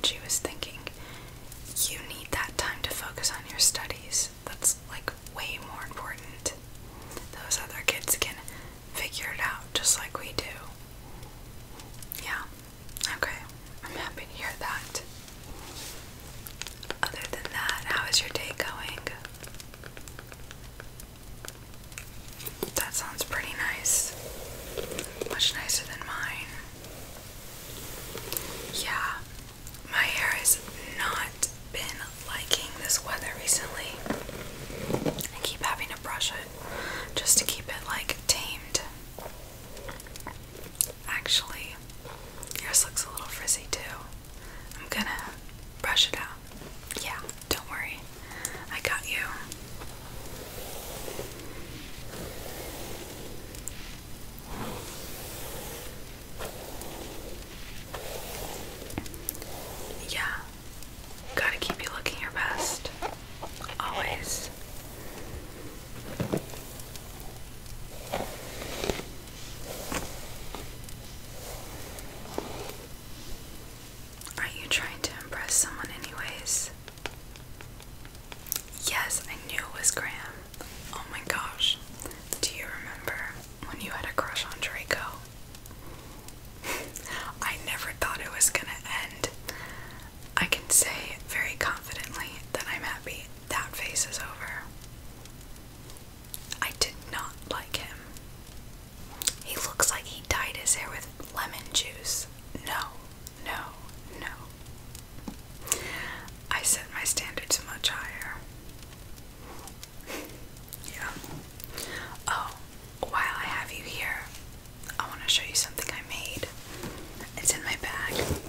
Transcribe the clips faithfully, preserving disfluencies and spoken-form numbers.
she was thinking, you need that time to focus on your studies. That's like way more important. Those other kids can figure it out just like we do. Yeah, okay, I'm happy to hear that. Other than that, how is your day going? That sounds pretty nice. Much nicer than mine. Yeah, my hair has not been liking this weather recently. I keep having to brush it just to keep it like tamed. Actually, yours looks a little frizzy too. I'm gonna brush it out. Yeah, don't worry. I got you. Yeah, gotta keep you looking your best. Always. Are you trying to impress someone anyways? Yes, I knew it was Graham. Oh my gosh. Do you remember when you had a crush on Draco? I never thought it was gonna end. I can say very confidently that I'm happy that phase is over. I did not like him. He looks like he dyed his hair with lemon juice. No, no, no. I set my standards much higher. Yeah. Oh, while I have you here, I want to show you something I made. It's in my bag.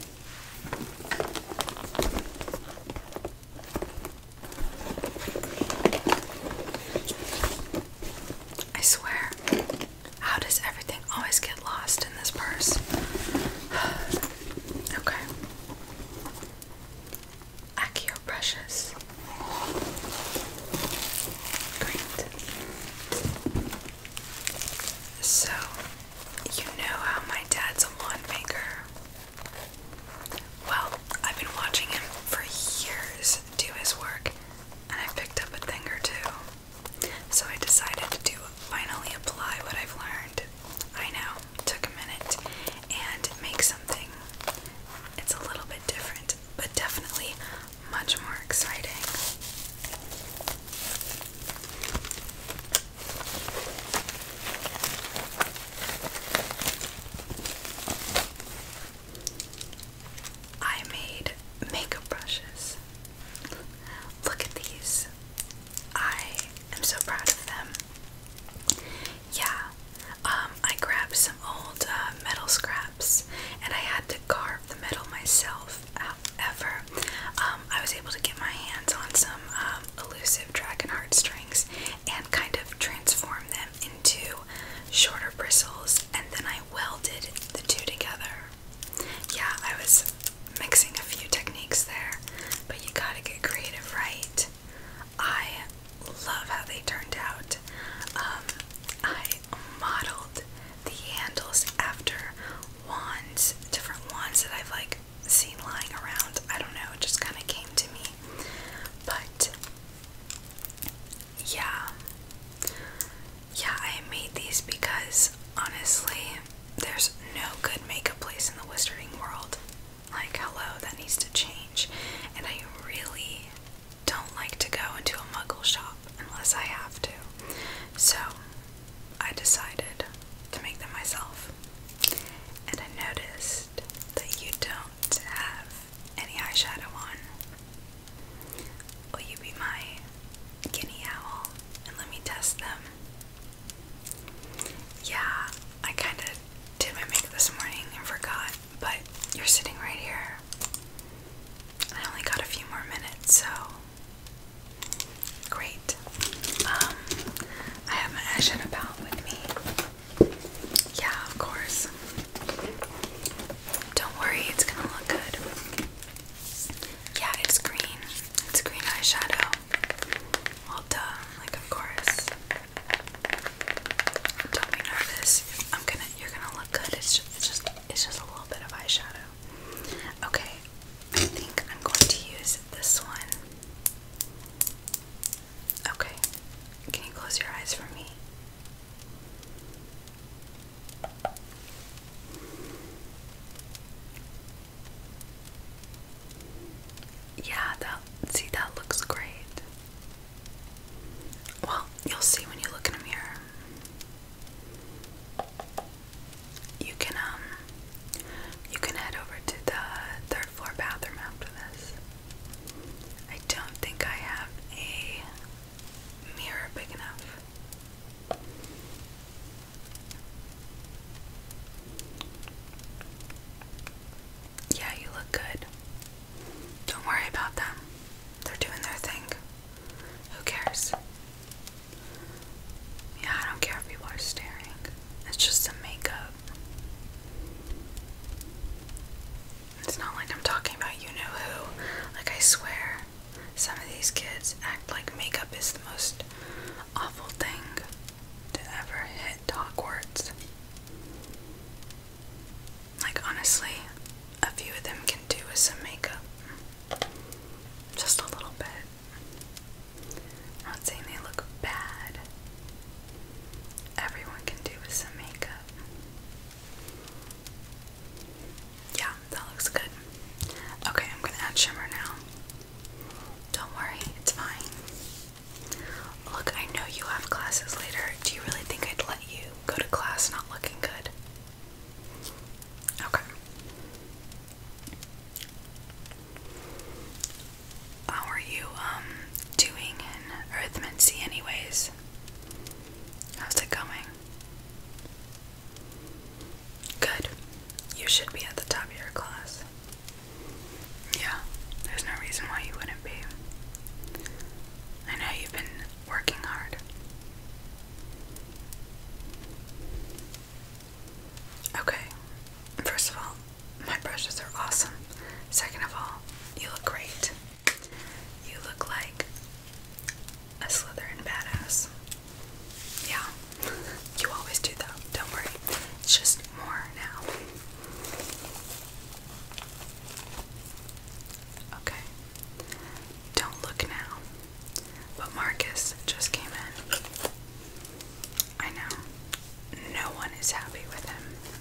I swear, how does everything always get lost in this purse? Okay. Accio brushes. Great. So, you know how my dad's a wand maker? Well, I've been watching him for years do his work, and I picked up a thing or two. So I decided to finally apply what I've learned. I know, took a minute, and make something. It's a little bit different, but definitely much more exciting. I made makeup brushes. Look at these. I am so proud of them. Yeah, um, I grabbed some old uh, metal scraps and I had to carve the metal myself. However, um, I was able to get my hands on some um, elusive dragon heartstrings and kind of transform them into shorter bristles, and then I welded the two together. Yeah, I was mixing a few techniques there, but you gotta get creative, right? I love how they turned out. Um, I modeled the handles after wands, different wands that I've like seen lying around. I don't know, it just kind of came to me. But yeah, yeah, I made these because honestly, there's no good makeup place in the wizarding world. Like, hello, that needs to change. And I really don't like to go into a muggle shop unless I have to. So I decided to make them myself. And I noticed that you don't have any eyeshadow on. Will you be my guinea owl and let me test them? Yeah, I kind of did my makeup this morning and forgot, but you're sitting right here. Yeah, that, see, that looks great. Well, you'll see when you look in a mirror. You can, um, you can head over to the third floor bathroom after this. I don't think I have a mirror big enough. Yeah, you look good. Don't worry about them. They're doing their thing. Who cares? Yeah, I don't care if people are staring. It's just some makeup. It's not like I'm talking about you know who. Like, I swear, some of these kids act like makeup is the most awful thing to ever hit Hogwarts. Like, honestly, a few of them can do with some makeup. Just a little bit. I'm not saying they look bad. Everyone can do with some makeup. Yeah, that looks good. Okay, I'm gonna add shimmer now. Don't worry, it's fine. Look, I know you have classes later. Do you really think I'd let you go to class not looking good? Okay. How are you, um, doing in arithmancy anyways? How's it going? Good. You should be at the top of your class. Yeah, there's no reason why you wouldn't be. I know you've been working hard. Okay, first of all, my brushes are awesome. Second of all, you look great. You look like a Slytherin badass. Yeah, you always do though, don't worry. It's just more now. Okay, don't look now. But Marcus just came in. I know, no one is happy with him.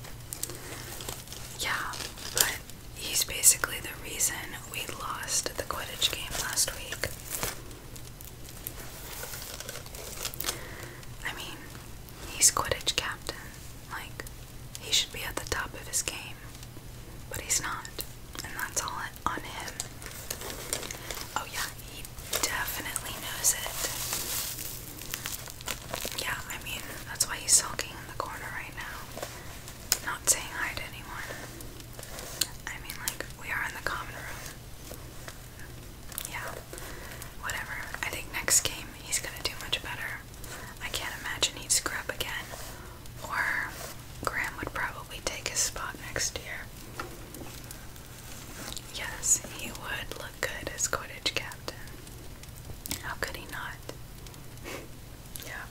Yeah, but he's basically the reason we lost the Quidditch game last week. I mean, he's Quidditch captain. Like, he should be at the top of his game. But he's not. And that's all on him. Oh yeah, he definitely knows it. Yeah, I mean, that's why he's sulking in the corner right now. Not saying hi to anyone. I mean, like, we are in the common room. Yeah, whatever. I think next game he's gonna do much better. I can't imagine he'd screw up again. Or Graham would probably take his spot next year. Yes, he would look good as Quidditch captain. How could he not? Yeah.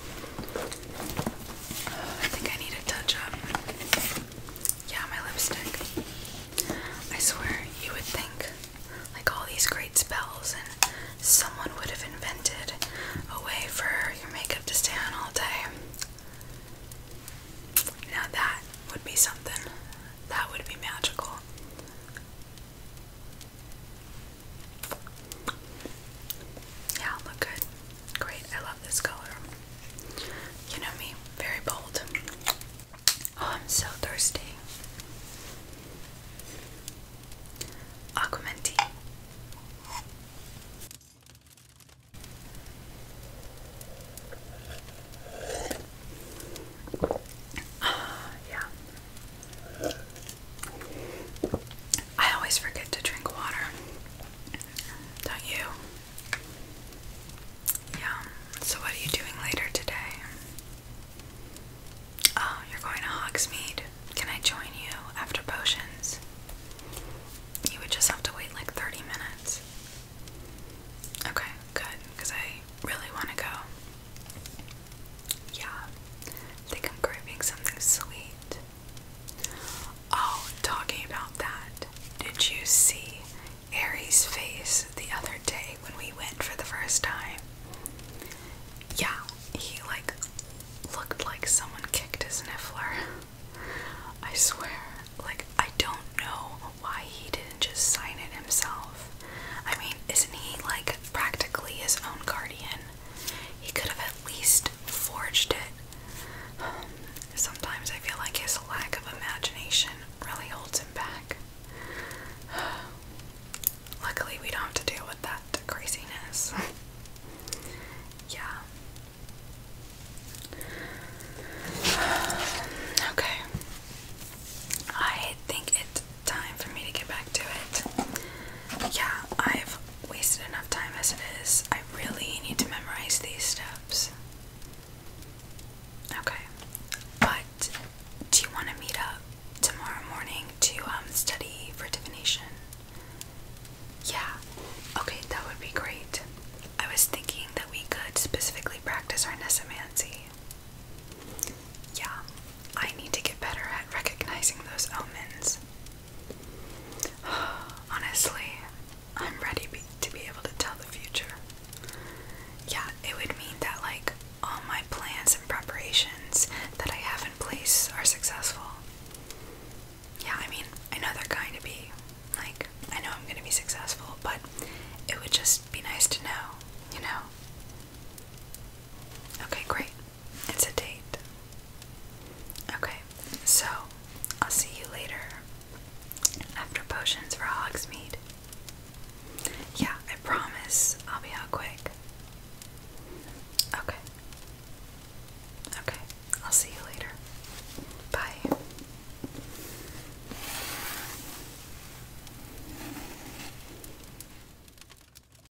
I think I need a touch up. Yeah, my lipstick. I swear, you would think, like, all these great spells, and someone would have invented a way for your makeup to stay on all day. Now that would be something. That would be magical. Yeah, look good. Great, I love this color. You know me, very bold. Oh, I'm so thirsty. Aquaman tea. Yeah. I always forget to drink water. Don't you? Yeah. So what are you doing later today? Oh, you're going to Hogsmeade. Can I join you after potions? You would just have to wait like thirty minutes. Okay, good, because I really want to go. Yeah, I think I'm craving something sweet. Oh, talking about that, did you see Harry's face the other day when we went for the first time? Yeah, he like looked like someone kicked his niffler. I swear, like, I don't know why he didn't just sign it himself. for Hogsmeade.